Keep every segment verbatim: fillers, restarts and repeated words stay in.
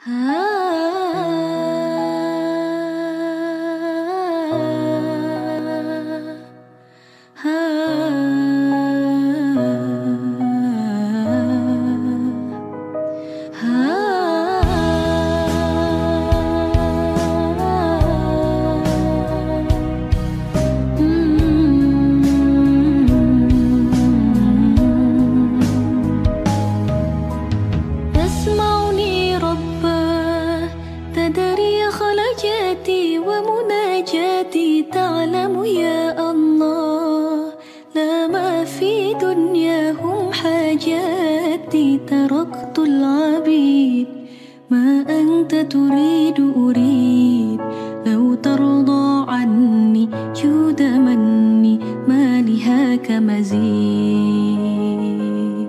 خلجاتي ومناجاتي تعلم يا الله لا ما في دنياهم حاجاتي تركت العبيد ما أنت تريد أريد لو ترضى عني جود مني ما لهاك مزيد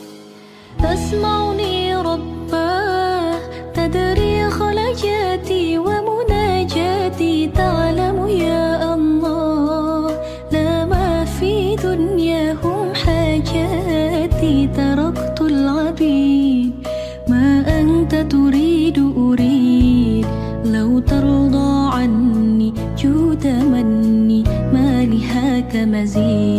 تسمعني رباه تدري خلجاتي ومناجاتي تعلم يا الله لا ما في دنياهم حاجاتي تركت العبيد ما أنت تريد أريد لو ترضى عني جود مني ما لهاك مزيد